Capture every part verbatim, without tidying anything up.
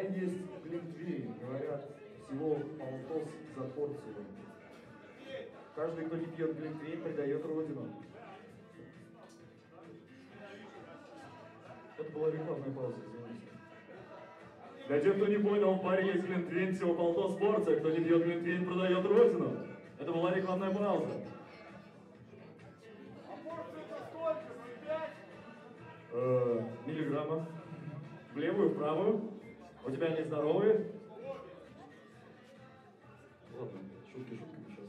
есть глинтвейн, говорят, всего полтос за порцию. Каждый, кто не пьет глинтвейн, предает родину. Это была рекламная пауза, извините. Для тех, кто не понял, в баре есть глинтвейн, всего полтос порция. Кто не пьет глинтвейн, продает родину. Это была рекламная пауза. А порция-то сколько? пять? Э, миллиграммов. В левую, в правую. У тебя они здоровые? Ладно, шутки шутками сейчас.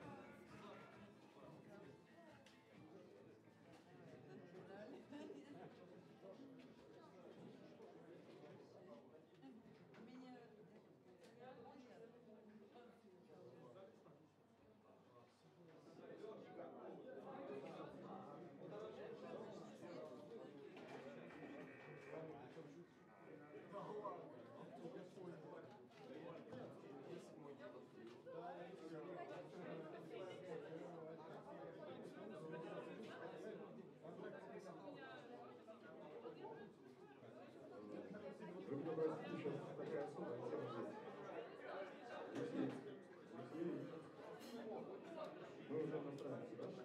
Вы меня простите, сейчас такая особая тема здесь. Алексей, Алексей, мы уже настраиваемся, да?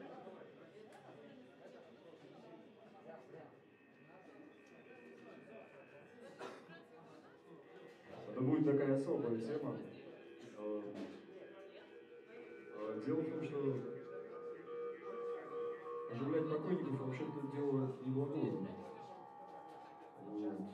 Это будет такая особая тема. Дело в том, что оживлять покойников вообще-то дело неблагое. Вот.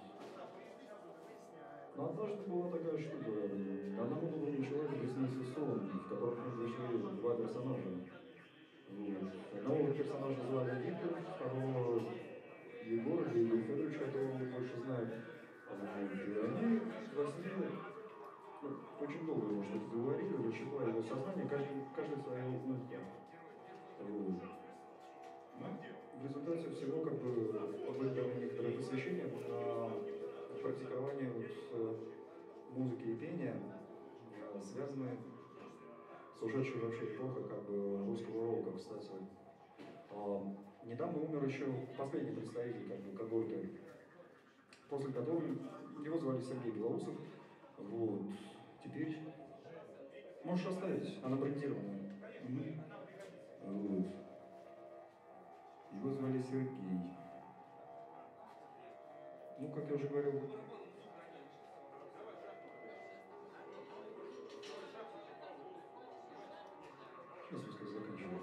Но однажды была такая штука. Одному доброму человеку приснился сон, в котором произошли два персонажа. Вот. Одного персонажа звали Виктор, второго Егор или Егор Федорович, которого вы больше знаете. Вот. И они во сне ну, очень долго его что-то говорили, расщепляли его сознание, каждый, каждый свое ухо. Вот. В результате всего как бы были некоторые посвящения на практикование вот, музыки и пения, связанные с ушедшей вообще эпохой как бы русского рока, кстати. Недавно умер еще последний представитель как бы когорты, после которого его звали Сергей Белоусов. Вот. Теперь можешь оставить, она брендированная. Угу. Вот. Его звали Сергей. Ну, как я уже говорил, сейчас я скажу, заканчиваю.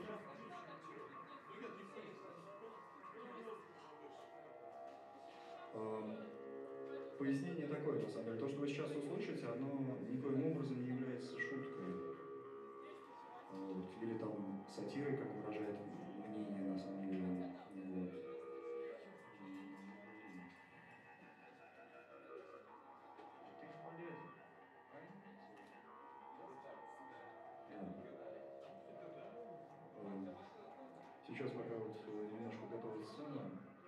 Пояснение такое, на самом деле. То, что вы сейчас услышите, оно никоим образом не является шуткой. Вот. Или там сатирой, как выражает мнение, на самом деле. Вот. Сейчас пока вот немножко готовится сцена.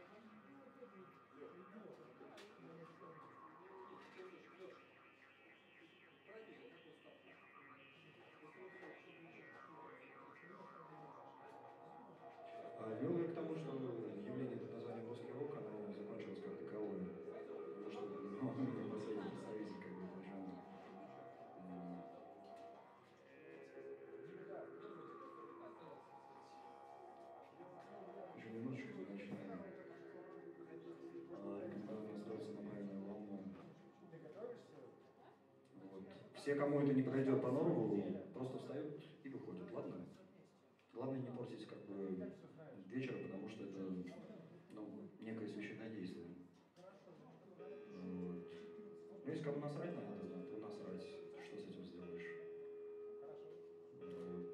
Вел я к тому, что явление под названием русский рок, оно закончилось как таковое. Потому что ну, оно последний представитель как бы этого жанра. Еще немножечко начинаем. Когда настроиться на правильную волну. Вот. Все, кому это не подойдет по норму, просто встают и выходят, ладно? Главное не портить как бы вечера, потому что это ну, некое священное действие. Вот. Ну, если кому насрать на это, то насрать. Что с этим сделаешь? Вот.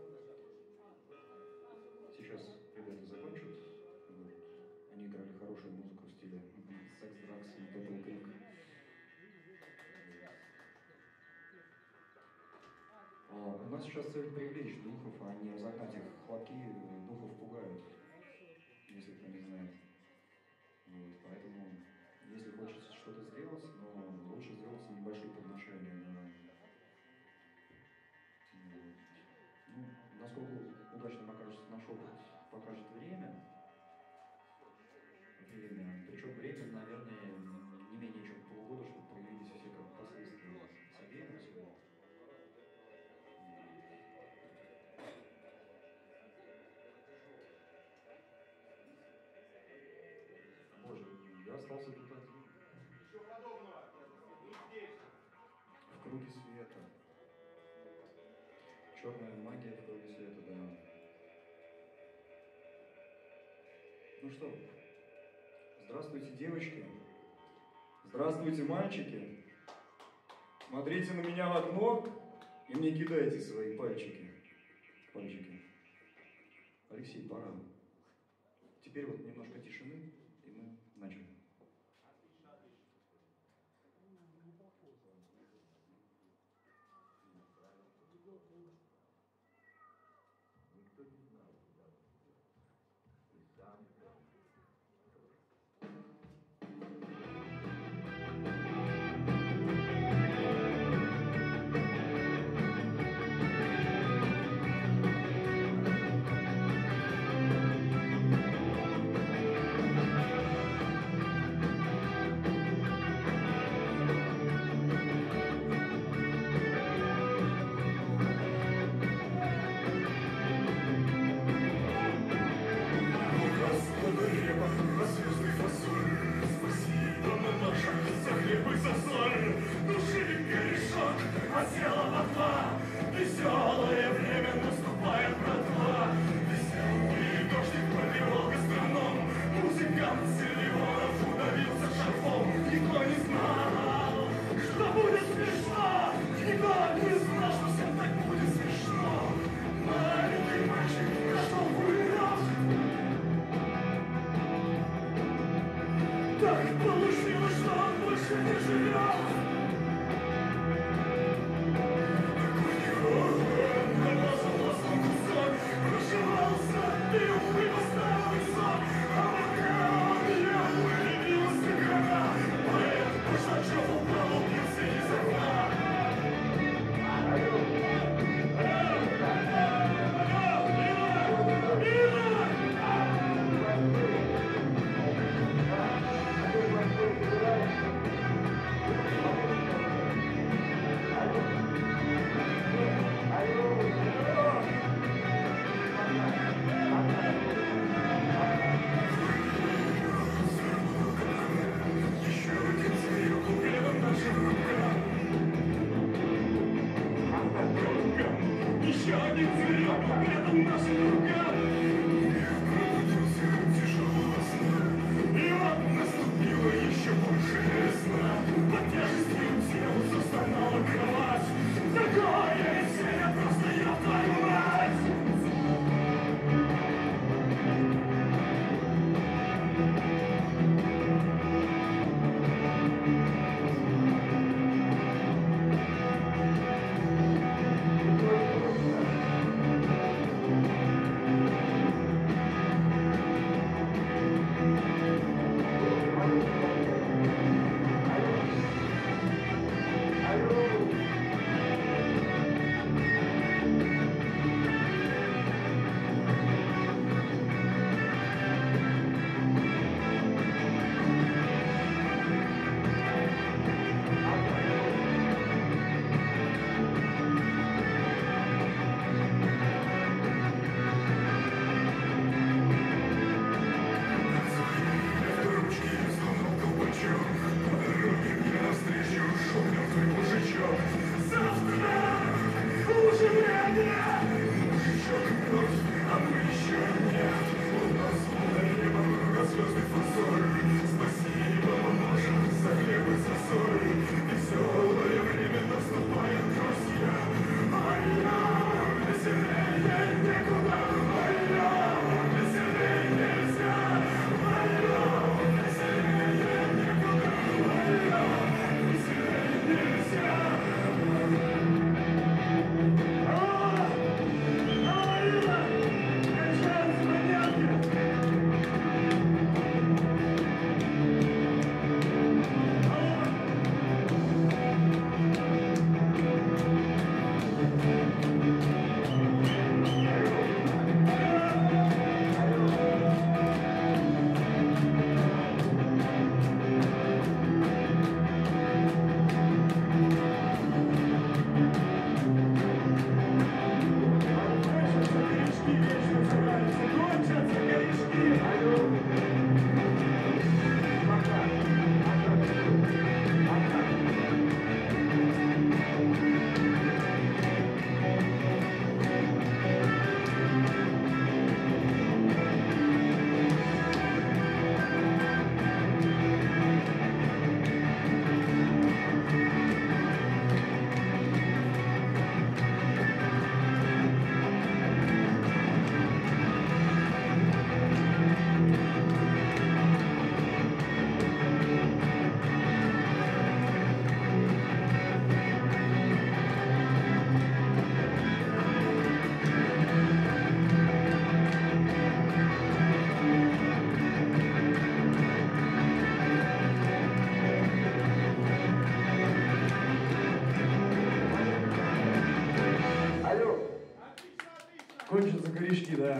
Сейчас ребята закончат. Вот. Они играли хорошую музыку в стиле секс, дракс и Double Click. У нас сейчас цель привлечь духов, а не разогнать их. Хлопки духов пугают, если кто не знает. Вот, поэтому, если хочется что-то сделать, но лучше сделать небольшие подношения. Да. Вот. Ну, насколько удачно покажет наш опыт, покажет время. Время. Причем время, наверное, не менее чем полгода, чтобы проявились все как Я остался тут один. Ничего подобного. Не здесь. В круге света. Черная магия в круге света, да. Ну что, здравствуйте, девочки. Здравствуйте, мальчики. Смотрите на меня в окно и мне кидайте свои пальчики. Пальчики. Алексей, пора. Теперь вот немножко тишины, и мы начали. Веселое время наступает, братва. Веселый дождик пробивал гастроном. Музыкант Сильвионов удавился шарфом. Никто не знал, что будет смешно. Никто не знал, что всем так будет смешно. Маленький мальчик нашел вырос. Так получилось, что он больше не живет. Thank you. Движки, да.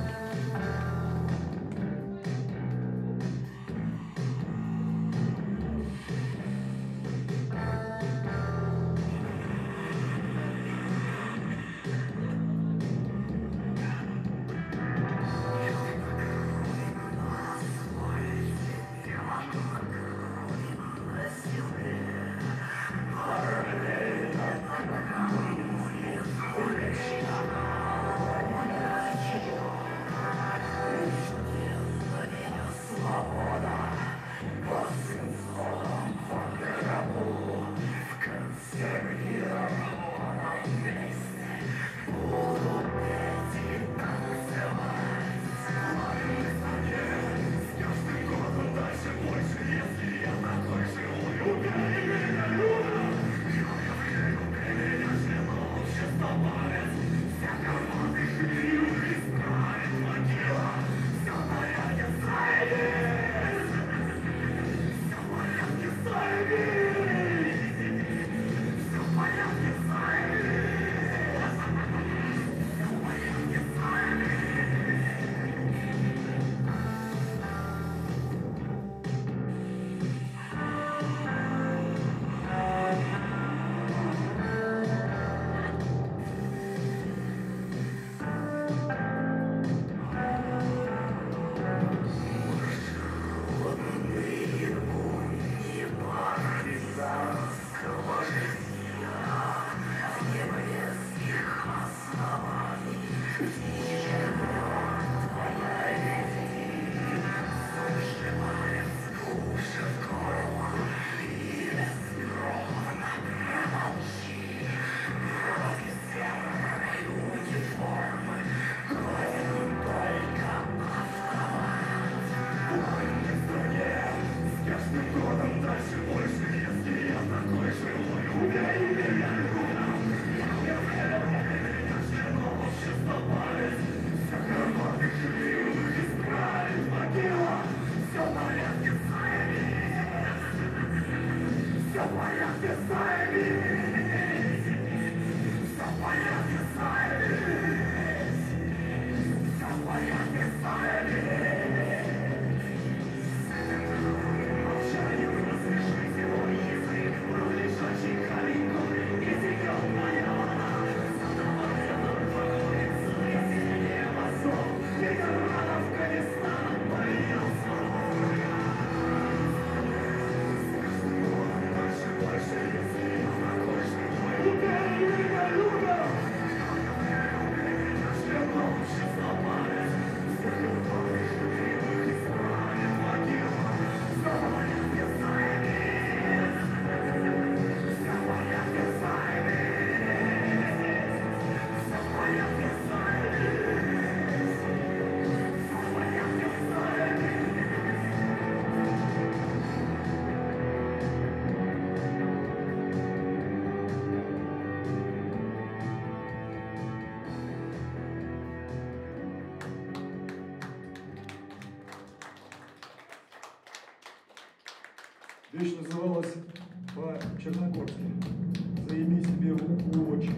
Вещь называлась по-черногорски «Заеби себе в очи».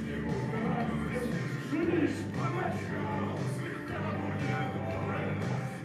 Лишь поначалу слегка будет больно.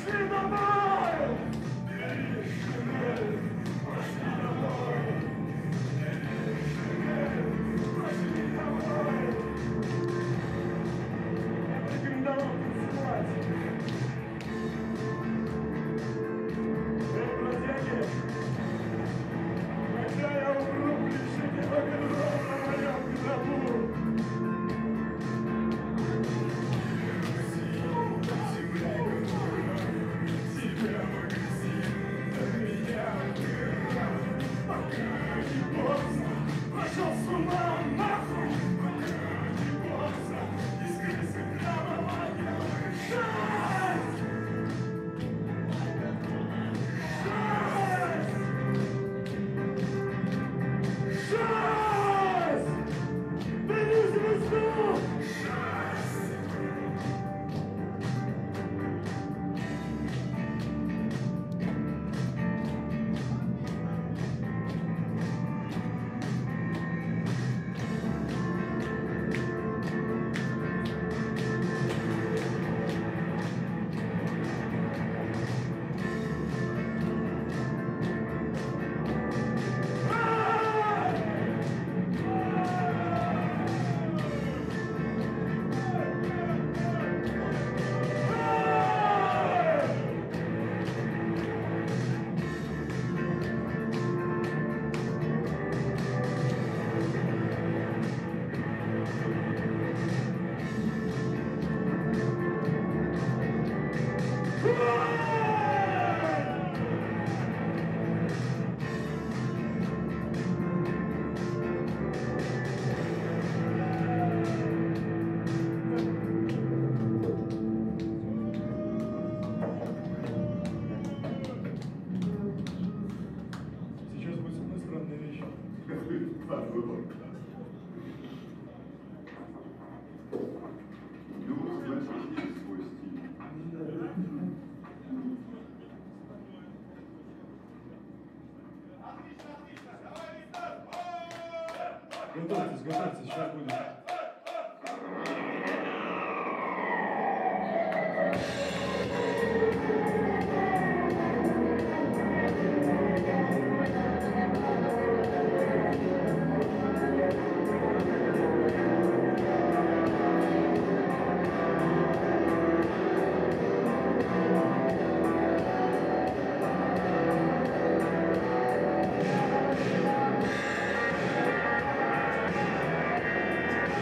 Пошли домой! Бери Шинель, пошли домой! Бери Шинель, пошли домой! Рекомендовал танцевать. Эй, бродяги! Когда я умру, пишите рок-н-ролл на моем гробу! Пошел с ума, нахуй! Пока не поздно, искри сыграла шесть! Шесть! Шесть! Бери звезду! Шесть! Сейчас будет самая странная вещь. Люкс, значит, есть свой стиль. Готовьтесь, готовьтесь, сейчас будет. Шесть!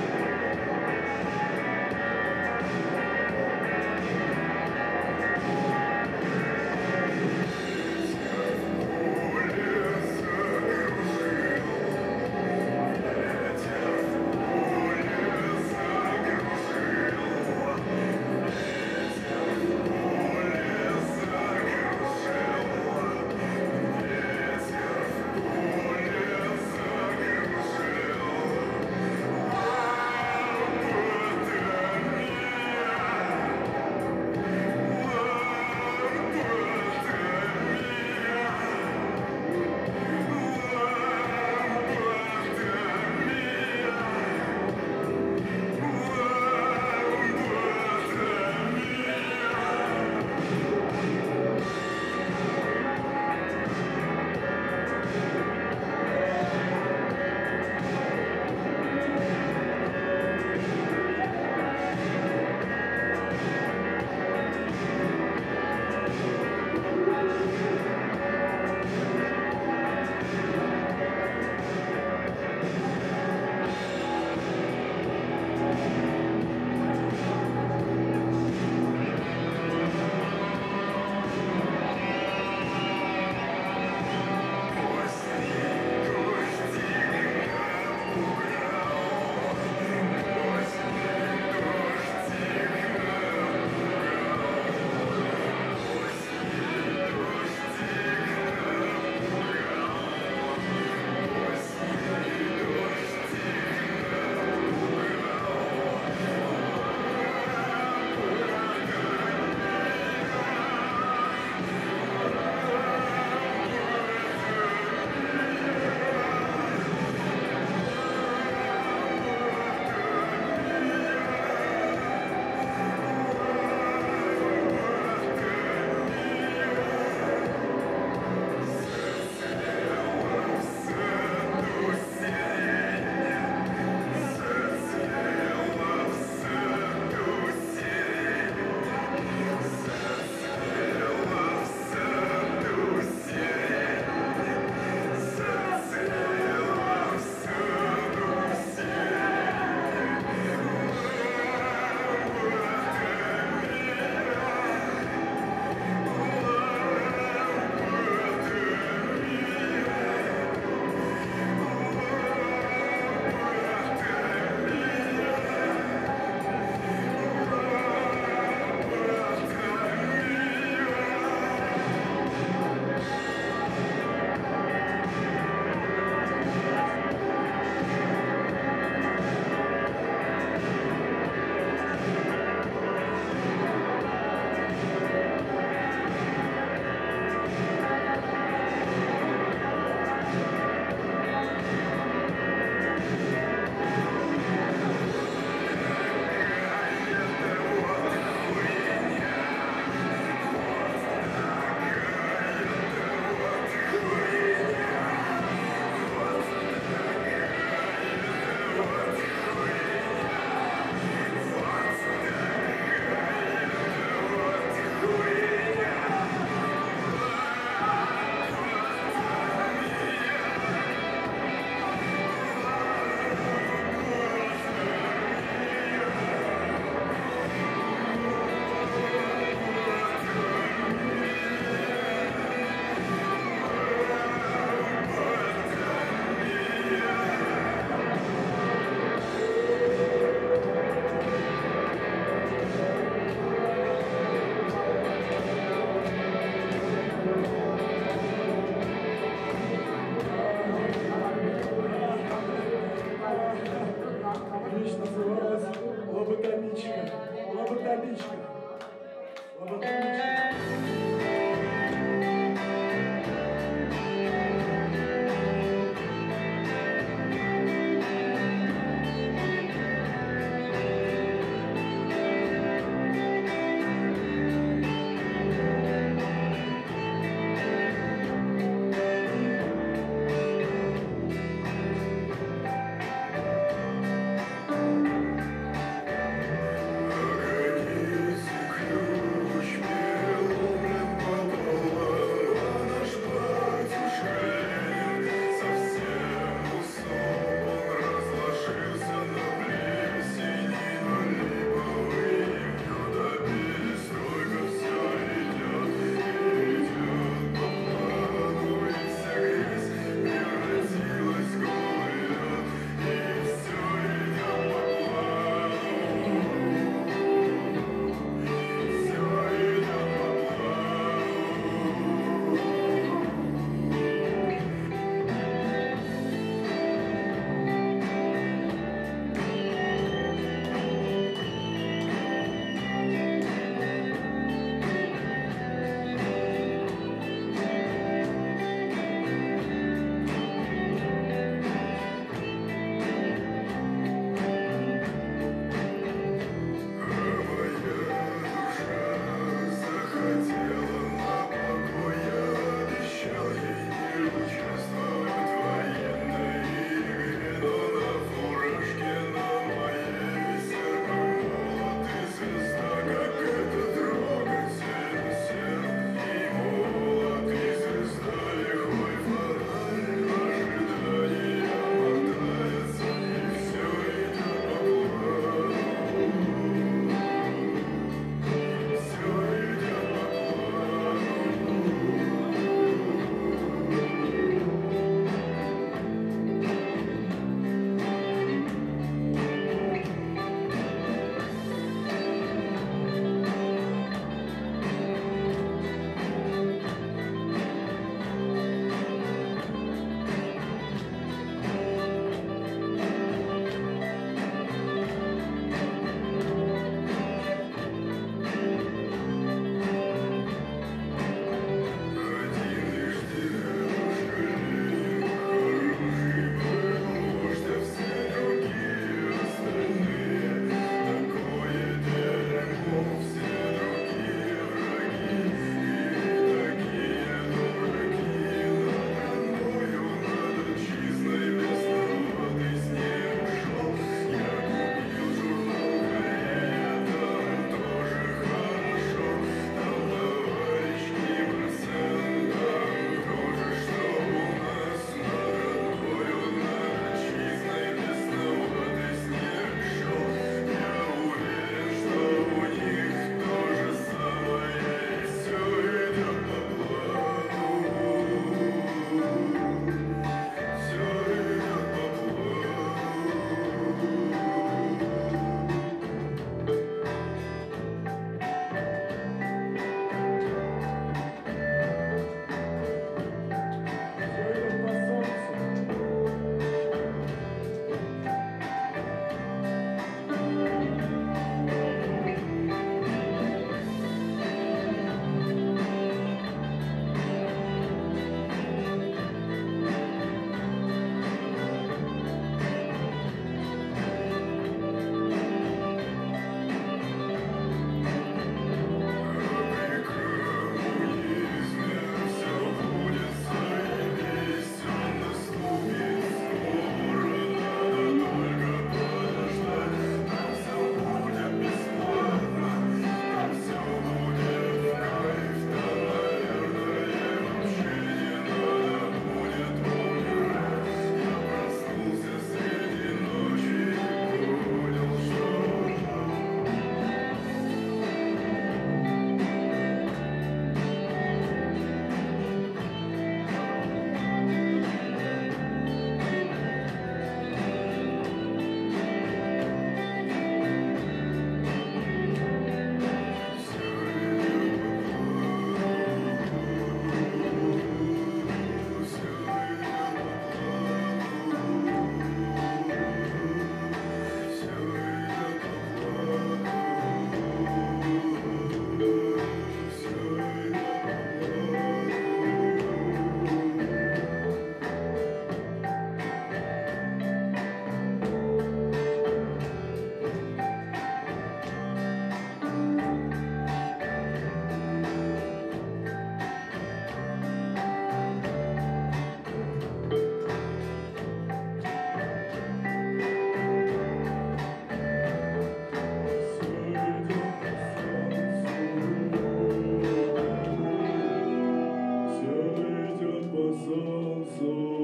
солнцу.